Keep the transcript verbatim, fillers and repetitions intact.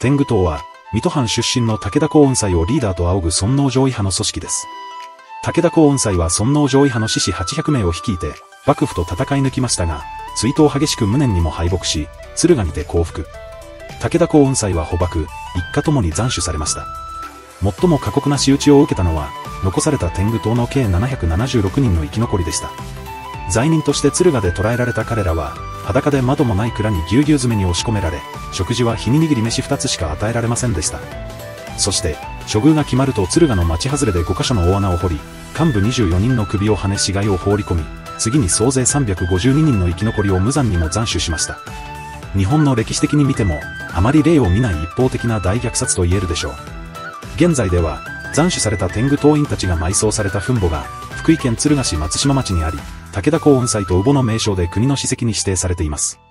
天狗党は、水戸藩出身の武田耕雲斎をリーダーと仰ぐ尊王攘夷派の組織です。武田耕雲斎は尊王攘夷派の志士はっぴゃくめいを率いて、幕府と戦い抜きましたが、追討激しく無念にも敗北し、敦賀にて降伏。武田耕雲斎は捕獲、一家ともに斬首されました。最も過酷な仕打ちを受けたのは、残された天狗党の計ななひゃくななじゅうろくにんの生き残りでした。罪人として敦賀で捕らえられた彼らは、裸で窓もない蔵にぎゅうぎゅう詰めに押し込められ、食事は日に握り飯ふたつしか与えられませんでした。そして、処遇が決まると敦賀の町外れでごかしょの大穴を掘り、幹部にじゅうよにんの首をはね死骸を放り込み、次に総勢さんびゃくごじゅうににんの生き残りを無残にも斬首しました。日本の歴史的に見ても、あまり例を見ない一方的な大虐殺と言えるでしょう。現在では、斬首された天狗党員たちが埋葬された墳墓が、福井県敦賀市松島町にあり、武田耕雲斎と乳母の名称で国の史跡に指定されています。